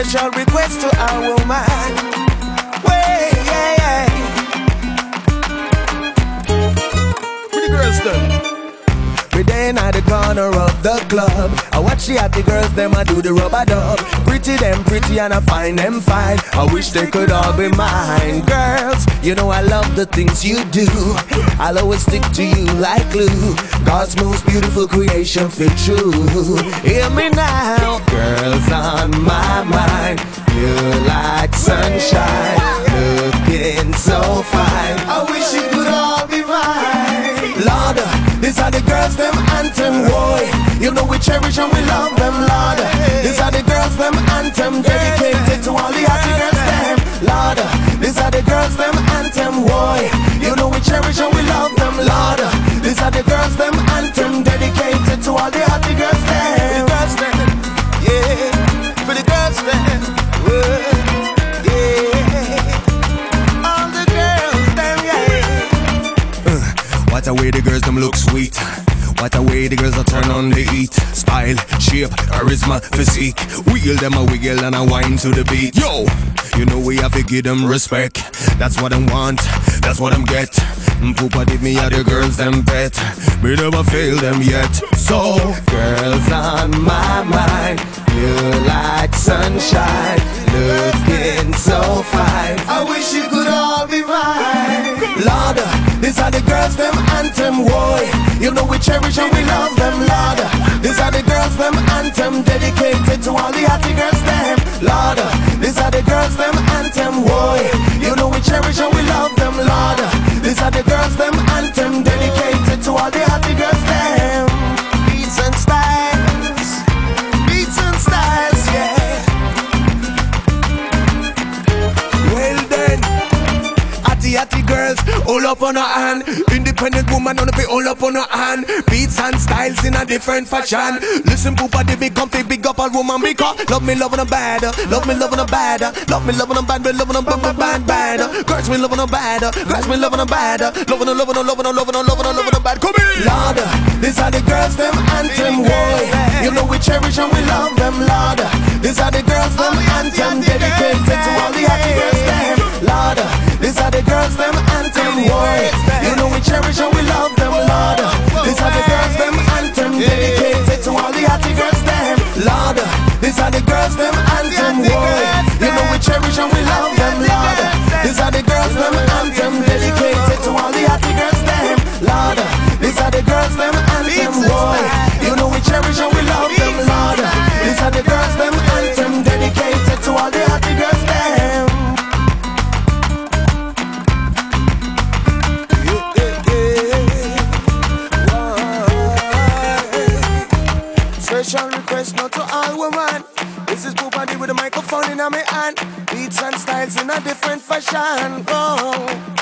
special request to our woman. Way, yeah, yeah. Pretty girls done. We then at the corner of the club. I watch the happy girls, them I do the rubber dub. Pretty them pretty and I find them fine. I wish they could all be mine. Girls, you know I love the things you do. I'll always stick to you like glue. God's most beautiful creation fit true. Hear me now. Girls on my mind, you're like sunshine, looking so fine. I wish you could all be mine. Lord, these are the girls, them anthem, boy. You know we cherish and we love them, Lord. These are the girls, them anthem, dedicated to all the happy girls, them, Lord. These are the girls, them anthem, boy. You know we cherish and we love them, Lord. These are the girls, them anthem, dedicated to all the happy girls, them. For the girls, them, yeah. For the girls, them, yeah. All the girls, them, yeah. What a way the girls, them look sweet. What a way the girls are turn on the eat. Style, shape, charisma, physique. Wheel them a wiggle and a wine to the beat. Yo, you know we have to give them respect. That's what I want, that's what I'm get. Poopa did me at the girls them pet. Me never fail them yet. So, girls on my mind, you're like sunshine, looking so fine. I wish you could all be mine. Lord, these are the girls them anthem, boy. You know we cherish and we love them, Lord. These are the girls, them anthem, dedicated to all the happy girls, them, Lord. These are the girls, them anthem, boy. You know we cherish and we love them, Lord. These are the girls, them anthem, dedicated to all the happy girls, them. Beats and styles, yeah. Well then, Hattie girls, all up on her hand. Independent woman, on the be all up on her hand. Beats and styles in a different fashion. Listen, Poopa, they be comfy, big up all woman, because love me loving them bad, love me loving them bad, love me loving them bad, but loving them bad. Girls me loving them bad, girls me loving them bad, loving them bad. Come in, Lord, these are the girls, them anthem, boy. You know we cherish and we love them, Lord. These are the girls, them anthem, dedicated to all the happy girls, them, Lord. These are the girls, them anthem, boy. You know we cherish and we love them, Lord. These are the girls, them anthem, dedicated to all the happy girls, them, Lord. These are the girls, them anthem, boy. You know we cherish and we love them, Lord. These are the girls, them anthem, dedicated to all the happy girls, them, Lord. These are the girls, them anthem, boy. You know we cherish and we love them, Lord. These are the girls, them anthem, dedicated to all the happy girls, them. Special request not to all women. This is Poopa D with the microphone in my hand. Beats and styles in a different fashion. Oh.